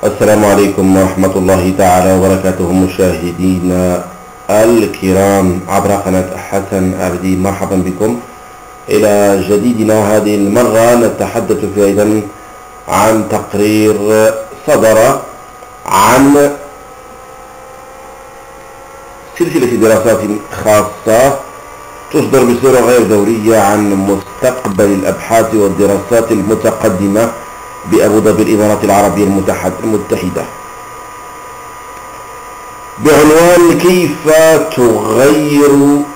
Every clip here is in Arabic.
السلام عليكم ورحمة الله تعالى وبركاته مشاهدينا الكرام عبر قناة حسن عبدي. مرحبا بكم إلى جديدنا. هذه المرة نتحدث فيها أيضا عن تقرير صدر عن سلسلة دراسات خاصة تصدر بصورة غير دورية عن مستقبل الأبحاث والدراسات المتقدمة بأبو ظبي الإمارات العربية المتحدة بعنوان كيف تغير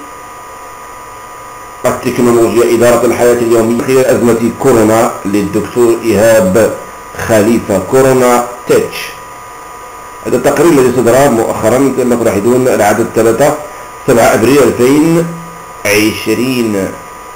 التكنولوجيا إدارة الحياة اليومية خلال أزمة كورونا للدكتور إيهاب خليفة كورونا تيتش. هذا التقرير الذي صدر مؤخرا كما تلاحظون العدد 7 أبريل 2020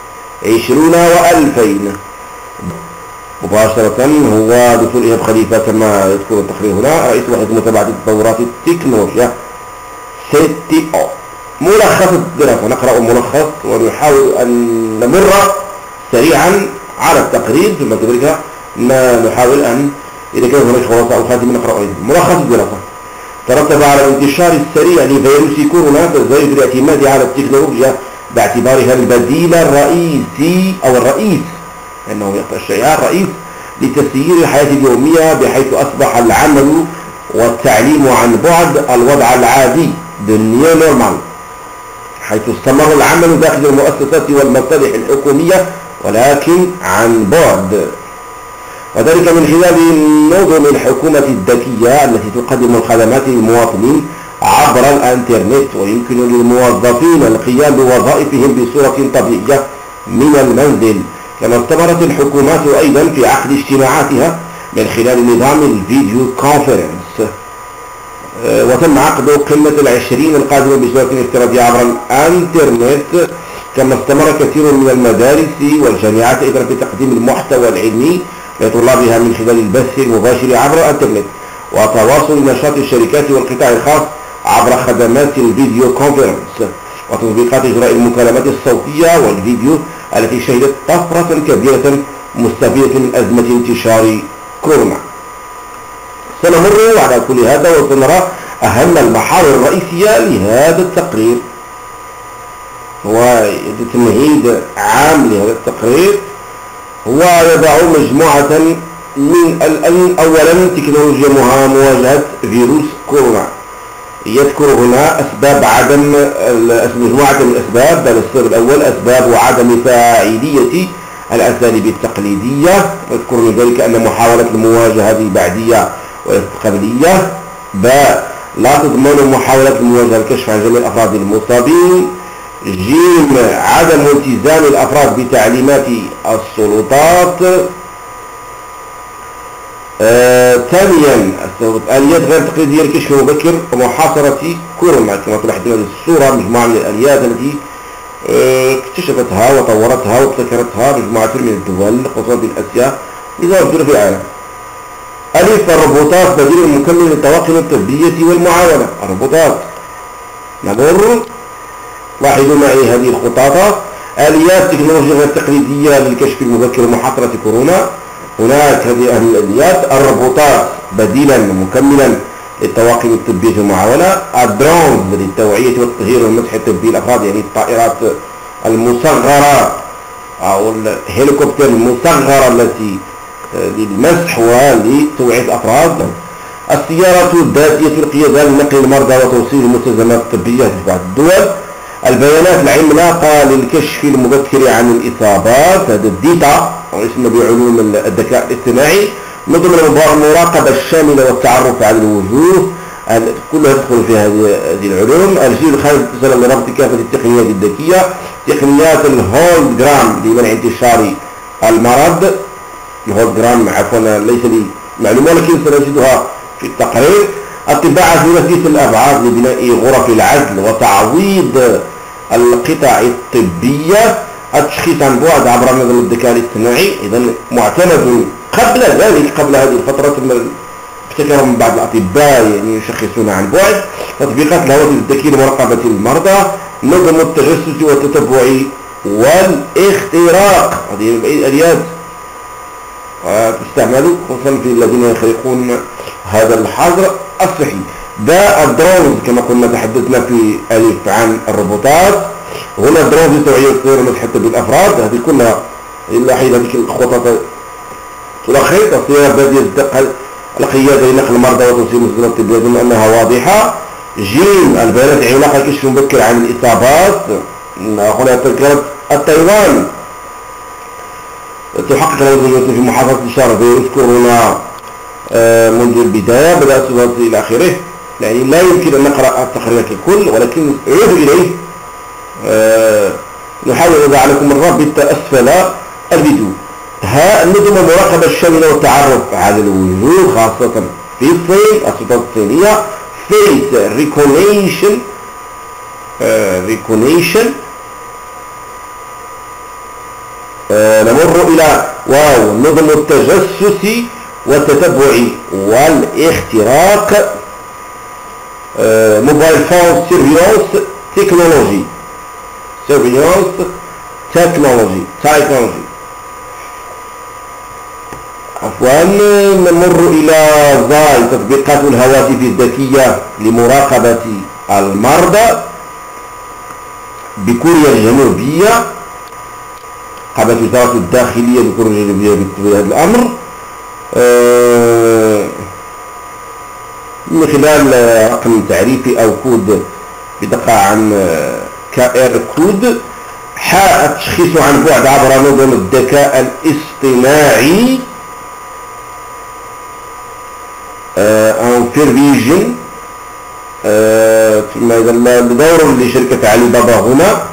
و2000 مباشرة. هو دكتور إيهاب خليفة كما يذكر التقرير هنا رئيس وحدة متابعة تطورات التكنولوجيا CTO. ملخص الدراسة، نقرأ ملخص ونحاول أن نمر سريعا على التقرير ثم كذلك نحاول أن إذا كان هناك خلاصة أو خاتمة نقرأ أيضا. ملخص الدراسة: ترتب على الانتشار السريع لفيروس كورونا تزايد الاعتماد على التكنولوجيا باعتبارها البديل الرئيسي أو الرئيس لأنه يقطع الشائعة الرئيس لتسيير الحياة اليومية، بحيث أصبح العمل والتعليم عن بعد الوضع العادي the new normal، حيث استمر العمل داخل المؤسسات والمصالح الحكومية ولكن عن بعد، وذلك من خلال نظم الحكومة الذكية التي تقدم الخدمات للمواطنين عبر الانترنت، ويمكن للموظفين القيام بوظائفهم بصورة طبيعية من المنزل. كما استمرت الحكومات أيضا في عقد اجتماعاتها من خلال نظام الفيديو كونفرنس، وتم عقد قمة ال20 القادمة بصورة افتراضية عبر الانترنت. كما استمر كثير من المدارس والجامعات أيضا في تقديم المحتوى العلمي لطلابها من خلال البث المباشر عبر الانترنت، وتواصل نشاط الشركات والقطاع الخاص عبر خدمات الفيديو كونفرنس وتطبيقات إجراء المكالمات الصوتية والفيديو التي شهدت طفرة كبيرة مستفيدة من أزمة انتشار كورونا. سنمر على كل هذا وسنرى أهم المحاور الرئيسية لهذا التقرير. وتمهيد عام لهذا التقرير هو يضع مجموعة من أولا تكنولوجيا مواجهة فيروس كورونا. يذكر هنا أسباب عدم مجموعة من الأسباب. السبب الأول أسباب عدم فاعلية الأساليب التقليدية، يذكر من ذلك أن محاولة المواجهة بعدية وليست قبلية. لا تضمن محاولة المواجهة الكشف عن جميع الأفراد المصابين. عدم التزام الأفراد بتعليمات السلطات. ثانيا الآليات غير تقليدية للكشف المبكر ومحاصرة كورونا. كما تلاحظون هذه الصورة مجموعة من الآليات التي اكتشفتها وطورتها وابتكرتها مجموعة من الدول خصوصا في آسيا إذا موجودة في العالم. الروبوتات بديل مكمل للطواقم الطبية والمعاونة. الروبوتات نمر. لاحظوا معي هذه الخطاطة: آليات تكنولوجيا غير تقليدية للكشف المبكر ومحاصرة كورونا. هناك هذه الآليات: الروبوتات بديلا مكملا للطواقم الطبية والمعاونة. الدرونز للتوعية والتطهير والمسح الطبي الأفراد، يعني الطائرات المصغرة أو الهليكوبتر المصغرة التي للمسح ولتوعية الأفراد. السيارات الذاتية القيادة لنقل المرضى وتوصيل المستلزمات الطبية في بعض الدول. البيانات العملاقة للكشف المبكر عن الإصابات، هذا الديتا ويسمى بعلوم الذكاء الاصطناعي. نظم المراقبة الشاملة والتعرف على الوجوه، كلها تدخل في هذه العلوم. الجيل الخامس اتصل لربط كافة التقنيات الذكية. تقنيات الهولوجرام لمنع انتشار المرض. الهولوجرام عفوا ليس لي معلومة ولكن سنجدها في التقرير. الطباعة ثلاثية الأبعاد لبناء غرف العزل وتعويض القطع الطبية. التشخيص عن بعد عبر نظم الذكاء الاصطناعي إذا معتمد قبل ذلك، قبل هذه الفترة ثم ابتكر من بعض الأطباء يعني يشخصون عن بعد. تطبيقات الهواتف الذكية لمراقبة المرضى. نظم التجسس والتتبع والاختراق، هذه الآليات تستعمل خصوصا في الذين يخرقون هذا الحظر الصحي. ده الدرونز كما قلنا تحدثنا في ألف عن الروبوتات. هنا الدرونز يستطيع الطيران حتى بالأفراد، هذه كلها إلا حين هذه الخطط الأخيرة السيارة التي يتدخل القيادة لنقل المرضى وتوصيل المستلزمات الطبية بما أنها واضحة. جيم البيانات علاقة كشف مبكر عن الإصابات. هنا تذكرت التايوان تحقق الوزن في محافظة الشرق فيروس كورونا منذ البداية بدأت إلى آخره. يعني لا يمكن أن نقرأ التقرير ككل، ولكن عودوا إليه. نحاول أن نضع لكم الرابط أسفل الفيديو. ها نظم المراقبة الشاملة والتعرف على الوجوه خاصة في الصين. السلطات الصينية face recognition نمر إلى نظم التجسس والتتبع والاختراق. موبايل فون سيرفيلانس تكنولوجي نمر إلى تطبيقات الهواتف الذكية لمراقبة المرضى بكوريا الجنوبية. قامت وزارة الداخلية بكوريا الجنوبية بهذا الأمر من خلال رقم تعريفي أو كود بدقة عن KR كود. التشخيص عن بعد عبر نظم الذكاء الاصطناعي فيرفيجن. ثم دور لشركة علي بابا. هنا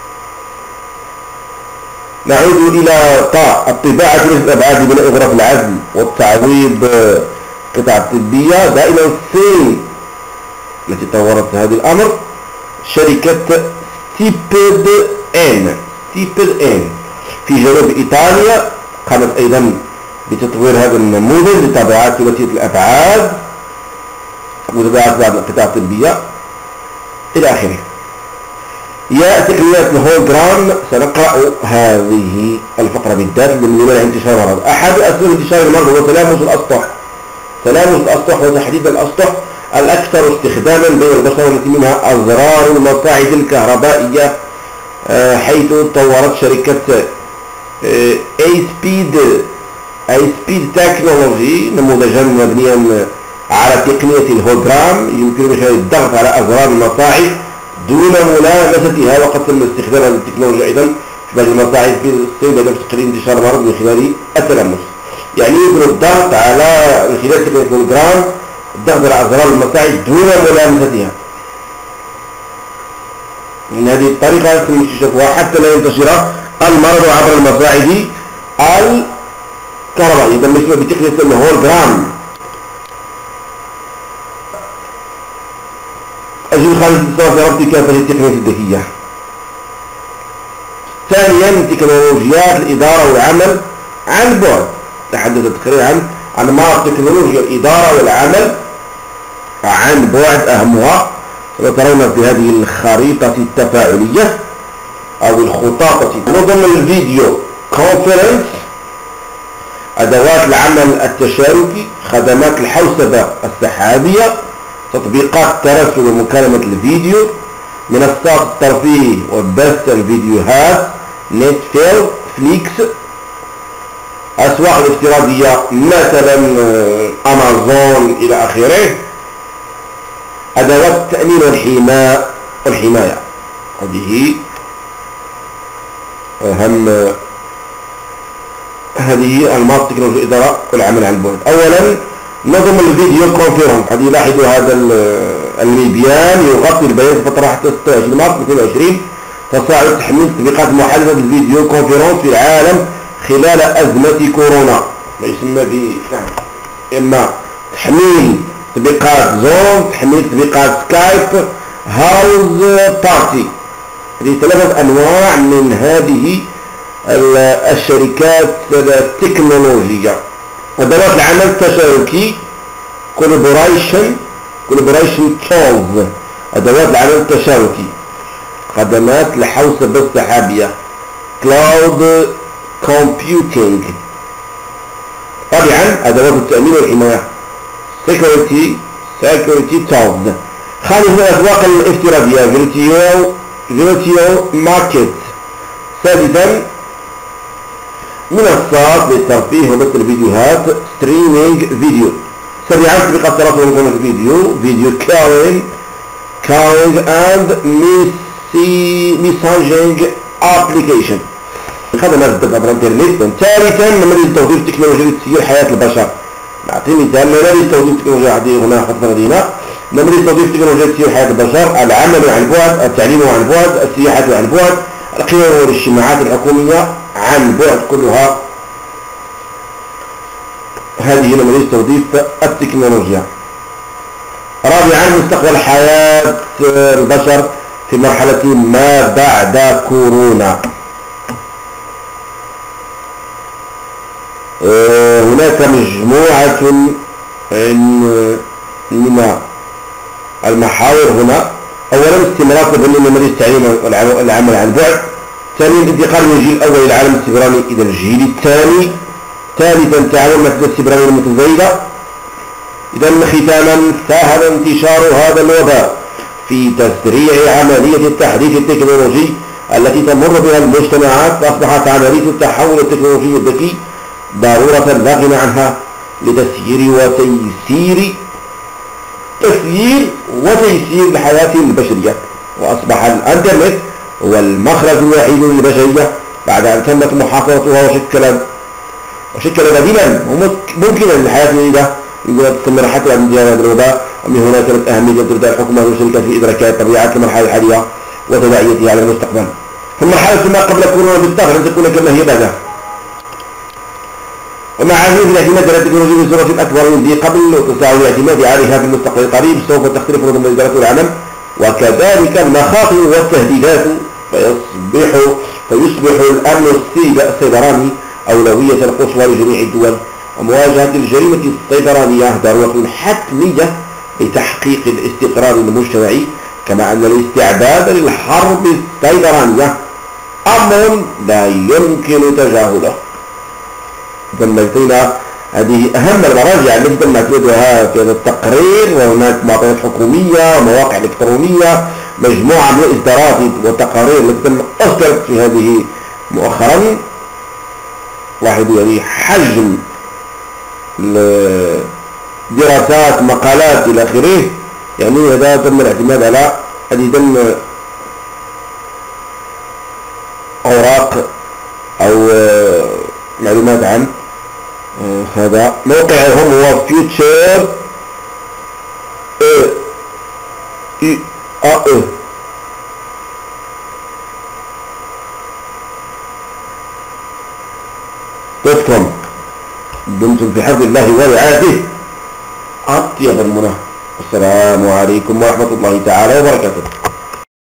نعود إلى الطباعة ثلاثة الأبعاد بناء غرف العزل والتعويض قطع طبية. دائما الصين التي طورت هذا الأمر. شركة ستيبد إن في جنوب إيطاليا قامت أيضا بتطوير هذا النموذج لطباعات ثلاثية الأبعاد وطباعات بعض القطع الطبية إلى آخره. يا تقنيات الهولوجرام سنقرأ هذه الفقرة بالذات لمنع انتشار المرض. أحد أسباب انتشار المرض هو تلامس الأسطح وتحديد الأسطح الأكثر استخداما بين البشر والتي منها أزرار المصاعد الكهربائية، حيث طورت شركة اي-سبيد تكنولوجي نموذجا مبنيا على تقنية الهولوجرام يمكن من خلال الضغط على أزرار المصاعد دون ملامستها. وقد تم استخدام هذه التكنولوجيا أيضا في بعض المصاعد في الصين لدى تقليل انتشار المرض من خلال التلمس. يعني يمكن الضغط على من خلال تقنية الهولوجرام الضغط على أزرار المصاعد دون ملامستها. من هذه الطريقة يتم اكتشافها حتى لا ينتشر المرض عبر المصاعد الكهربائية. إذا مثل بتقنية الهولوجرام. أجل خارج الاتصال في ربط كافة التقنية الذكية. ثانيا تكنولوجيات الإدارة والعمل عن بعد. تحدث التقرير عن أنماط تكنولوجيا الإدارة والعمل عن بعد. أهمها سترون في هذه الخريطة التفاعلية أو الخطاطة. نظم الفيديو كونفرنس، أدوات العمل التشاركي، خدمات الحوسبة السحابية، تطبيقات ترسل ومكالمة الفيديو، منصات الترفيه وبث الفيديوهات نتفليكس، أسواق الافتراضية مثلا أمازون إلى آخره، أدوات التأمين والحماية. هذه أهم هذه أنماط تكنولوجيا الإدارة والعمل عن بعد. أولا نظم الفيديو كونفرنس. قد يلاحظوا هذا المبيان يغطي البيان في فترة حتى 26 مارس 2020 تصاعد تحميل تطبيقات محادثة الفيديو كونفرنس في العالم خلال أزمة كورونا، ما يسمى ب إما تحميل تطبيقات زوم، تحميل تطبيقات سكايب، هاوس بارتي. هذه ثلاثة أنواع من هذه الشركات التكنولوجية. أدوات العمل التشاركي collaboration tools، أدوات العمل التشاركي، خدمات الحوسبة السحابية cloud computing. طبعا أدوات التأمين والحماية security tools. خامسا الأسواق الافتراضية virtual market. سادسا منصات للترفيه وبث الفيديوهات streaming video. سابعا تطبيقات التواصل الاجتماعي فيديو calling and messaging application. خدمات التواصل الانترنت. ثالثا نماذج توظيف التكنولوجيا لتسيير حياة البشر. نعطي مثال نماذج توظيف التكنولوجيا هنا خطنا لدينا نماذج توظيف التكنولوجيا لتسيير حياة البشر: العمل عن بعد، التعليم عن بعد، السياحة عن بعد، القيام والاجتماعات الحكومية عن بعد. كلها هذه نماذج توظيف التكنولوجيا. رابعا مستقبل حياة البشر في مرحلة ما بعد كورونا. هناك مجموعة من المحاور هنا. أولا استمرار تبني نماذج التعليم والعمل عن بعد. ثانيا انتقال من الجيل الأول للعالم السيبراني إلى الجيل الثاني. ثالثا تعاون المادة السيبرانية المتزايدة. إذا ختاما ساهم انتشار هذا الوباء في تسريع عملية التحديث التكنولوجي التي تمر بها المجتمعات، فأصبحت عملية التحول التكنولوجي الذكي ضرورة لا غنى عنها لتسيير وتيسير الحياة البشرية. وأصبح الإنترنت هو المخرج الوحيد للبشرية بعد أن تمت محاصرتها وشكل بديلا ممكنا للحياة الجديدة تستمر حتى بعد انتهاء هذا الوباء. ومن هنا كانت أهمية تبدأ الحكومة والشركات في إدراكات طبيعة المرحلة الحالية وتداعياتها على المستقبل. فالمرحلة ما قبل كورونا بالطبع لن تكون كما هي بعدها، ومع هذه الاعتماد على التكنولوجيا بصورة أكبر من ذي قبل وتساعد الاعتماد عليها في المستقبل القريب سوف تختلف نظم إدارة العالم وكذلك المخاطر والتهديدات، فيصبح الأمن السيبراني أولوية قصوى لجميع الدول، ومواجهة الجريمة السيبرانية ضرورة حتمية لتحقيق الاستقرار المجتمعي، كما أن الاستعداد للحرب السيبرانية أمر لا يمكن تجاهله. تميتنا هذه أهم المراجع التي تم اعتمادها في هذا التقرير، وهناك معطيات حكومية ومواقع إلكترونية، مجموعة من الإصدارات والتقارير التي تم أصدرت في هذه مؤخرا. لاحظوا يعني حجم دراسات مقالات إلى آخره، يعني هذا تم الاعتماد على عديد أوراق أو معلومات عن هذا. موقعهم هو future.com. دمتم في حفظ الله ورعايته. أطيب المنى. السلام عليكم ورحمة الله تعالى وبركاته.